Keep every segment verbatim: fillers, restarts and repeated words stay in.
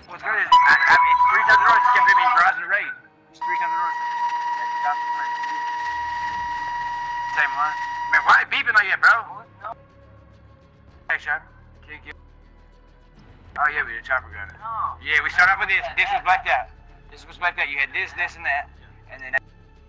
What's good is, I, I, it's three times the road, it's kept me in garage and the raid. It's three times the road. Same one. Man, why ain't beeping like that, bro? Hey, shot. Oh, yeah, we did chopper gun. Yeah, we start off with this. This was like that. This was like that. You had this, this, and that. And then.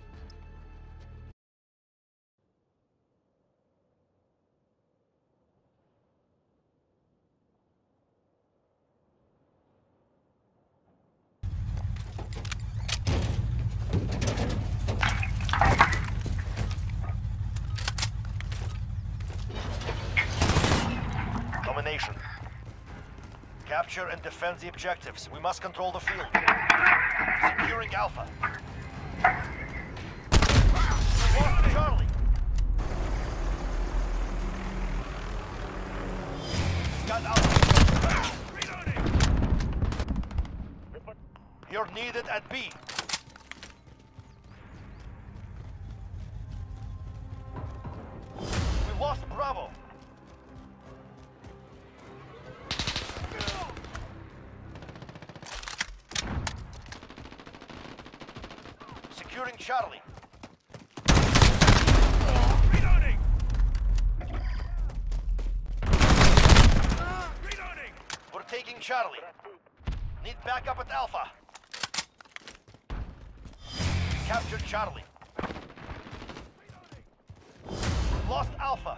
Domination. Capture and defend the objectives. We must control the field. Securing Alpha. Lost Charlie. Got Alpha. You're needed at B. We lost Bravo. Securing Charlie. Reloading! Reloading! We're taking Charlie. Need backup at Alpha. Captured Charlie. Lost Alpha.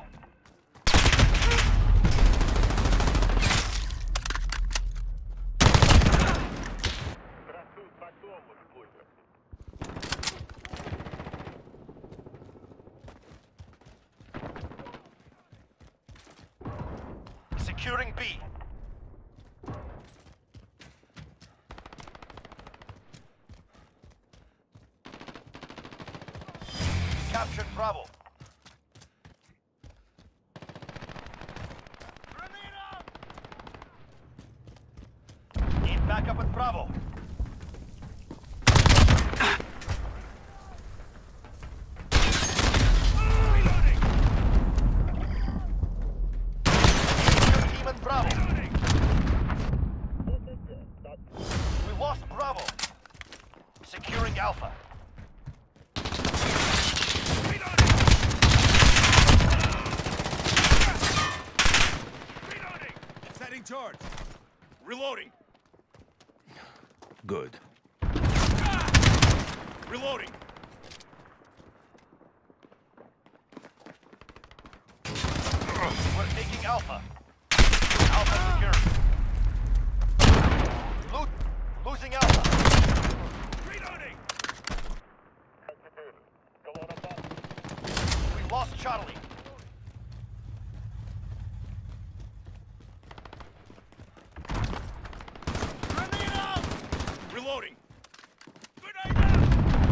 Securing B. Captured Bravo. Need backup at Bravo. Bravo. We lost Bravo. Securing Alpha. Reloading! Setting charge. Reloading. Good. Reloading. We're taking Alpha. Alpha secure. Lo losing Alpha. Reloading. We lost Charlie. Reloading. Grenade out.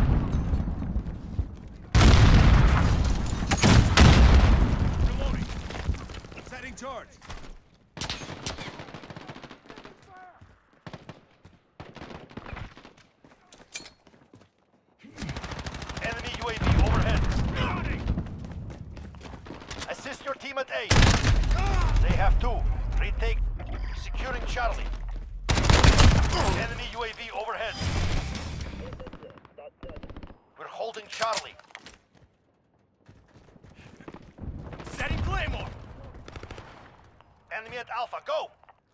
Reloading. Setting charge. Enemy U A V overhead. Reloading. Assist your team at A. They have two. Retake. Securing Charlie. Enemy U A V overhead. We're holding Charlie. Setting Claymore. Enemy at Alpha. Go.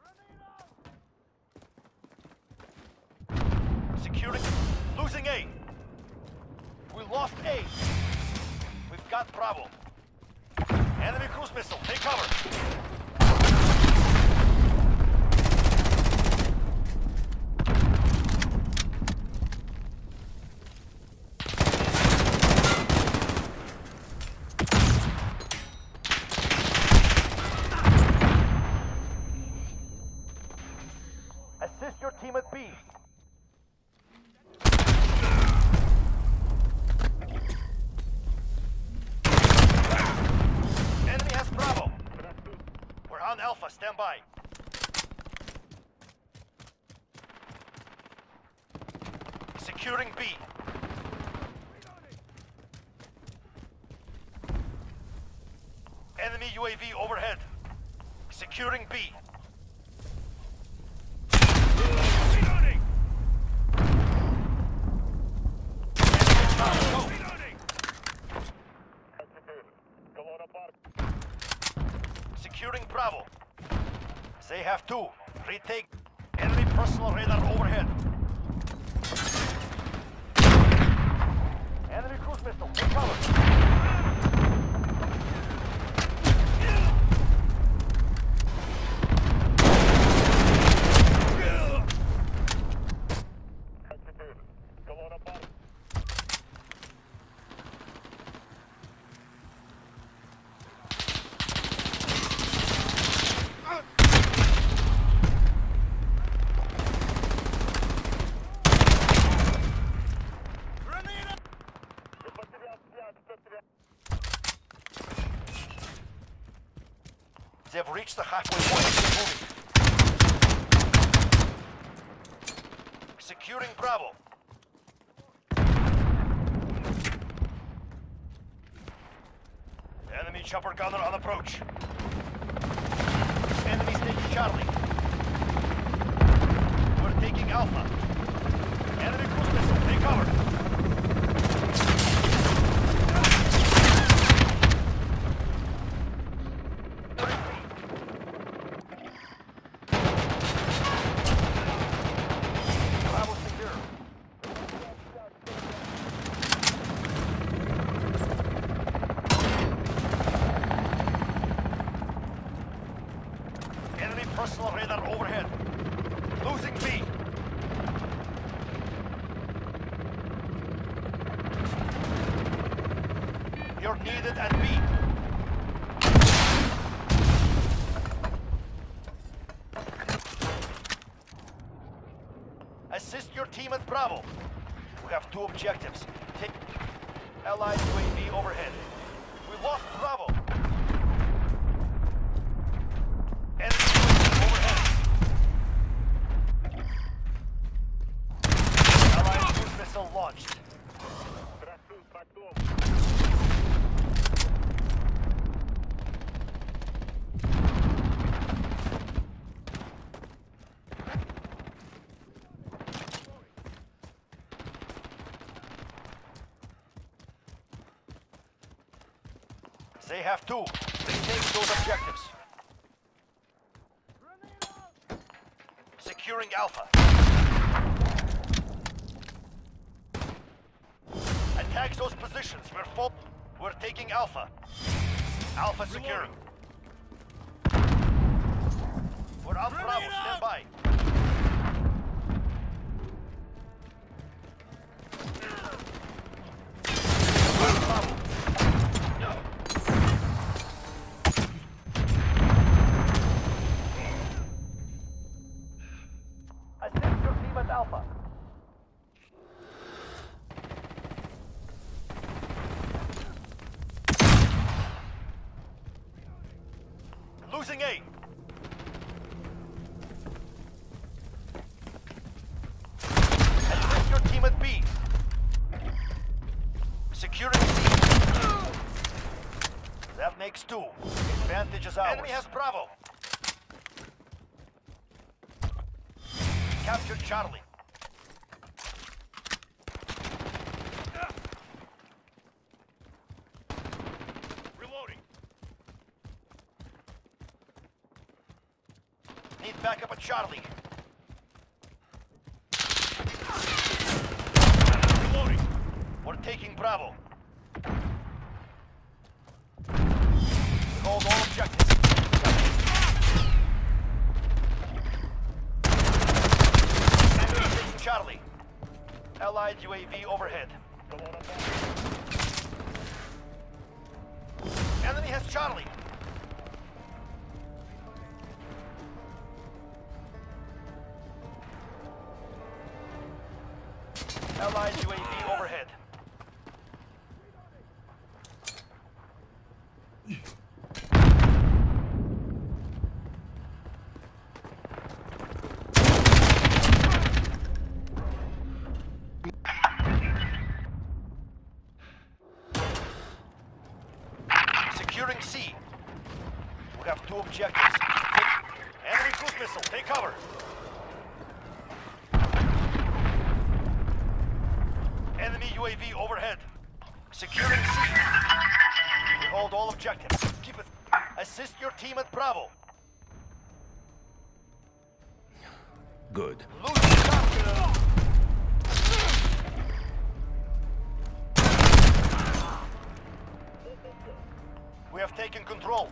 Securing. Losing A. We lost A. We've got Bravo. Enemy cruise missile. Take cover. Assist your team at B. Enemy has Bravo. We're on Alpha. Stand by. Securing B. Enemy U A V overhead. Securing B. Securing Bravo. They have two. Retake. Enemy personal radar overhead. Enemy cruise missile. Take cover. They've reached the halfway point. They're moving. Securing Bravo. Enemy chopper gunner on approach. Enemy's taking Charlie. We're taking Alpha. Enemy cruise missile. Take cover. Personal radar overhead. Losing B. You're needed at B. Assist your team at Bravo. We have two objectives. Take Allied U A V overhead. We lost Bravo. Launched. They have two. Retake those objectives. Securing Alpha. Attack those positions. We're full. We're taking Alpha. Alpha securing. We're on Bravo. Stand by. Bravo. Assist your team at Alpha. Losing A. Assist your team at B. Securing C. That makes two. Advantage is ours. Enemy has Bravo. Captured Charlie. Reloading. Need backup at Charlie. Reloading. We're taking Bravo. Hold all objectives. Enemy taking Charlie. Allied U A V overhead. Enemy has Charlie. Allied U A V overhead. Securing C. We have two objectives. Take enemy cruise missile. Take cover. Enemy U A V overhead. Securing C. We hold all objectives. Keep it. Assist your team at Bravo. Good. Lose shot. We have taken control.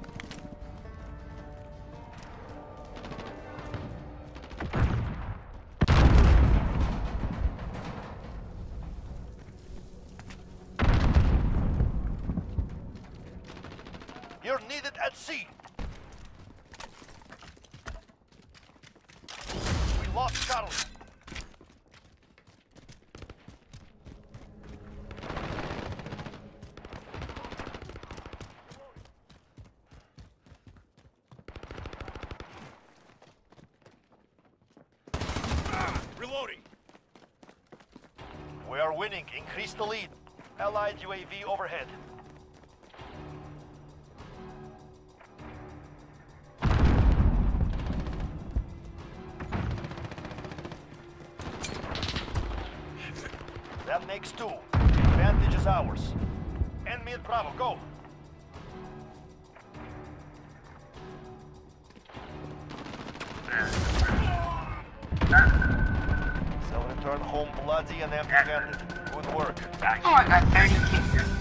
You're needed at sea. We lost Charlie. Reloading. We are winning. Increase the lead. Allied U A V overhead. That makes two. Advantage is ours. Enemy at Bravo, go! They'll return home bloody and empty-handed. Good work. Oh, I got thirty kills.